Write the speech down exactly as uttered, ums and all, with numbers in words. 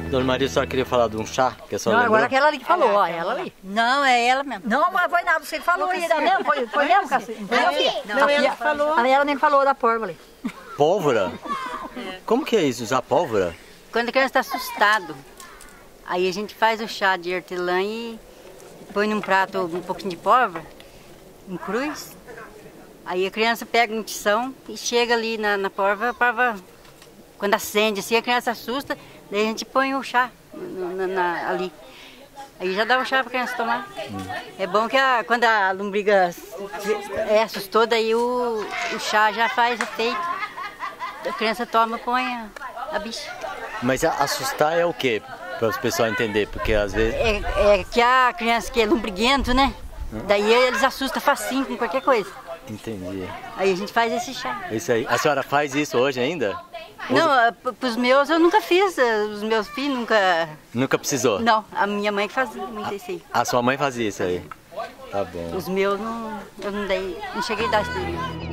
Dona Maria, a senhora queria falar de um chá? Que a senhora Não, lembrou? agora aquela ali que falou, ó, ela ali. Não, é ela mesmo. Não, mas foi nada, você falou ainda mesmo, foi, foi mesmo, Cacete? Não, Não, ela falou. A ela nem falou da porva ali. Pólvora? Como que é isso, usar pólvora? Quando a criança está assustado, aí a gente faz o chá de hortelã e põe num prato um pouquinho de pólvora, em cruz. Aí a criança pega um tição e chega ali na, na pólvora, a pólvora, quando acende assim, a criança assusta, daí a gente põe o chá na, na, ali. Aí já dá o chá para a criança tomar. Hum. É bom que a, quando a lombriga é, assustou, daí o, o chá já faz efeito. A criança toma, põe a, a bicha. Mas a, assustar é o quê? Para os pessoal entender, porque às vezes... É, é que a criança que é lombriguento, né? Hum. Daí eles assustam facinho com qualquer coisa. Entendi. Aí a gente faz esse chá. Isso aí. A senhora faz isso hoje ainda? Não, para os meus eu nunca fiz, os meus filhos nunca... Nunca precisou? Não, a minha mãe fazia muito isso aí. A sua mãe fazia isso aí? Tá bom. Os meus não, eu não, dei, não cheguei a dar isso aí.